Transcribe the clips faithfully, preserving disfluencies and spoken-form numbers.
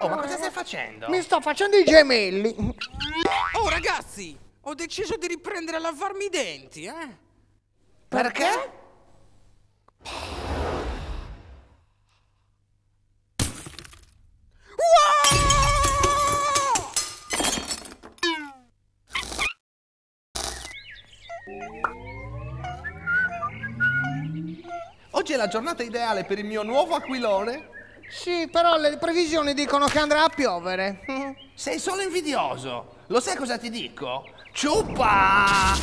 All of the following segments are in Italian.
Oh, ma cosa stai facendo? Mi sto facendo i gemelli. Oh, ragazzi, ho deciso di riprendere a lavarmi i denti, eh? Perché? Oggi è la giornata ideale per il mio nuovo aquilone. Sì, però le previsioni dicono che andrà a piovere. Sei solo invidioso. Lo sai cosa ti dico? Ciuppa!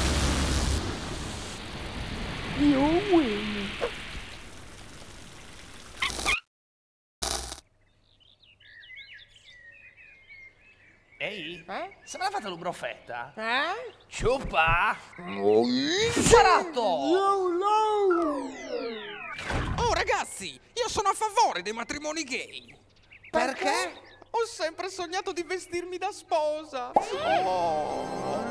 Io win. Ehi, Eh? se me l'ha fatta l'ubrofetta? Eh? Ciuppa! Saratto! Oh, ragazzi, io sono a favore dei matrimoni gay. Perché? Ho sempre sognato di vestirmi da sposa. Oh.